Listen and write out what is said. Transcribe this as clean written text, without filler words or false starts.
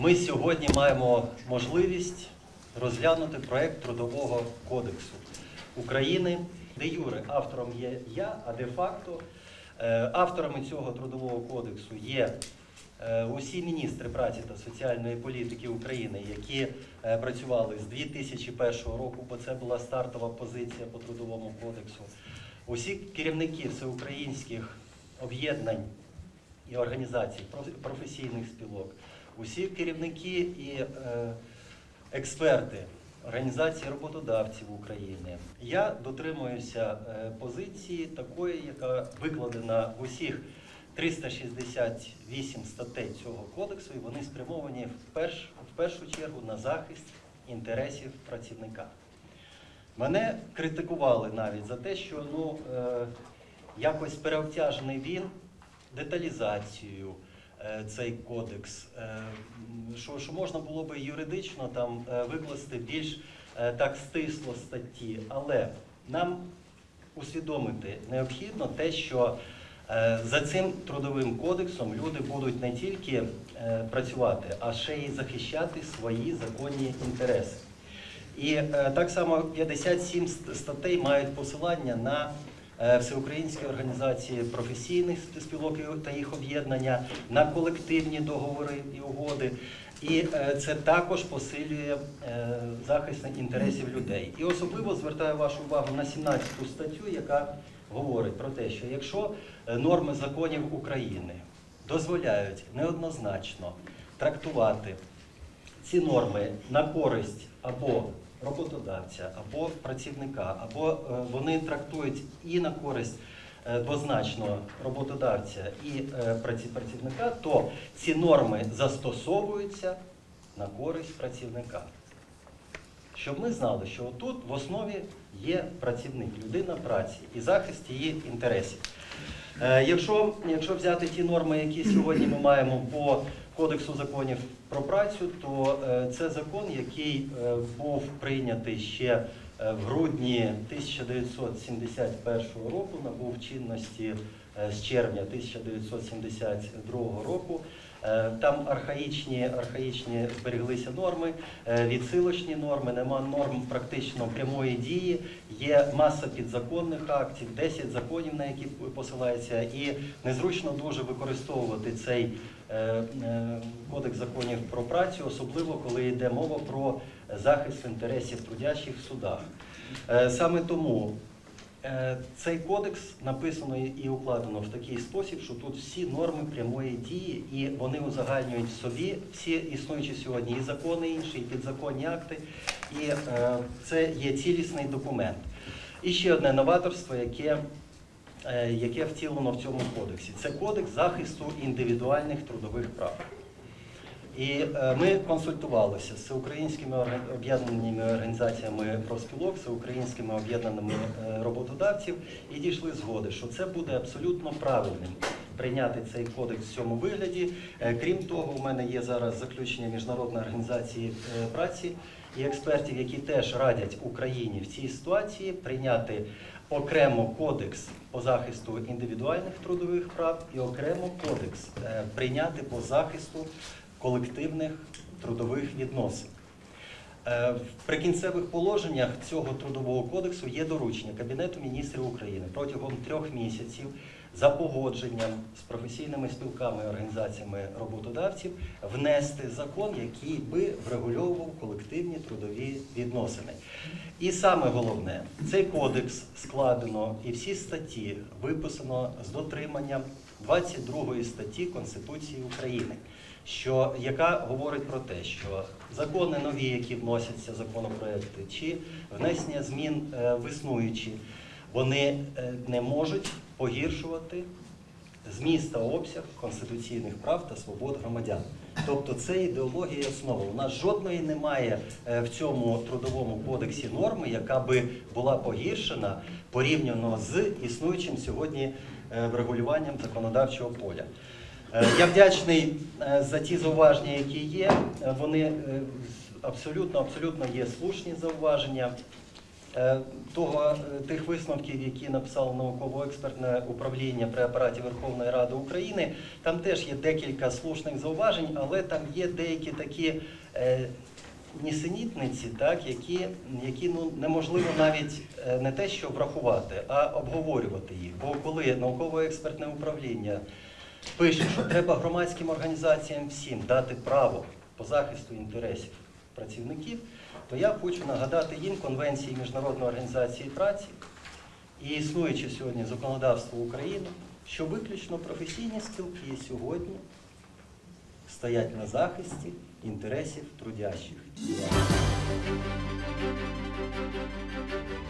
Ми сьогодні маємо можливість розглянути проект Трудового кодексу України. Де юре автором є я, а де-факто авторами цього Трудового кодексу є усі міністри праці та соціальної політики України, які працювали з 2001 року, бо це була стартова позиція по Трудовому кодексу. Усі керівники всеукраїнських об'єднань і організацій, професійних спілок, усі керівники і експерти Організації роботодавців України. Я дотримуюся позиції такої, яка викладена в усіх 368 статей цього кодексу, і вони спрямовані в першу чергу на захист інтересів працівника. Мене критикували навіть за те, що якось переобтяжений він деталізацією, цей кодекс, що можна було би юридично там викласти більш так стисло статті, але нам усвідомити необхідно те, що за цим трудовим кодексом люди будуть не тільки працювати, а ще й захищати свої законні інтереси. І так само 57 статей мають посилання на всеукраїнські організації професійних спілок та їх об'єднання, на колективні договори і угоди. І це також посилює захист інтересів людей. І особливо звертаю вашу увагу на 17 статтю, яка говорить про те, що якщо норми законів України дозволяють неоднозначно трактувати ці норми на користь або роботодавця, або працівника, або вони трактують і на користь двозначно роботодавця і працівника, то ці норми застосовуються на користь працівника. Щоб ми знали, що тут в основі є працівник, людина праці і захист її інтересів. Якщо взяти ті норми, які сьогодні ми маємо по Кодексу законів про працю, то це закон, який був прийнятий ще в грудні 1971 року, набув чинності з червня 1972 року. Там архаїчні збереглися норми, відсилочні норми, нема норм практично прямої дії, є маса підзаконних актів, 10 законів, на які посилається, і незручно дуже використовувати цей Кодекс законів про працю, особливо коли йде мова про захист інтересів трудящих в судах. Саме тому цей кодекс написано і укладено в такий спосіб, що тут всі норми прямої дії, і вони узагальнюють в собі всі існуючі сьогодні і закони інші, і підзаконні акти, і це є цілісний документ. І ще одне новаторство, яке втілено в цьому кодексі. Це кодекс захисту індивідуальних трудових прав. І ми консультувалися з всеукраїнськими об'єднаними організаціями профспілок, всеукраїнськими об'єднаними роботодавців і дійшли згоди, що це буде абсолютно правильним прийняти цей кодекс в цьому вигляді. Крім того, у мене є зараз заключення Міжнародної організації праці і експертів, які теж радять Україні в цій ситуації прийняти окремо кодекс по захисту індивідуальних трудових прав і окремо кодекс прийняти по захисту колективних трудових відносин. В прикінцевих положеннях цього Трудового кодексу є доручення Кабінету міністрів України протягом 3 місяців за погодженням з професійними спілками і організаціями роботодавців внести закон, який би врегульовував колективні трудові відносини. І саме головне, цей кодекс складено і всі статті виписано з дотриманням 22 статті Конституції України, яка говорить про те, що закони нові, які вносяться, законопроекти, чи внесення змін в існуючі, вони не можуть погіршувати зміст та обсяг конституційних прав та свобод громадян. Тобто це ідеологія основа. У нас жодної немає в цьому Трудовому кодексі норми, яка би була погіршена порівняно з існуючим сьогодні врегулюванням законодавчого поля. Я вдячний за ті зауваження, які є. Вони абсолютно є слушні зауваження. тих висновків, які написало науково-експертне управління при апараті Верховної Ради України, там теж є декілька слушних зауважень, але там є деякі такі нісенітниці, так, які неможливо навіть не те, що врахувати, а обговорювати їх. Бо коли науково-експертне управління пише, що треба громадським організаціям всім дати право по захисту інтересів працівників, то я хочу нагадати їм Конвенції Міжнародної організації праці і існуюче сьогодні законодавство України, що виключно професійні спілки сьогодні стоять на захисті інтересів трудящих.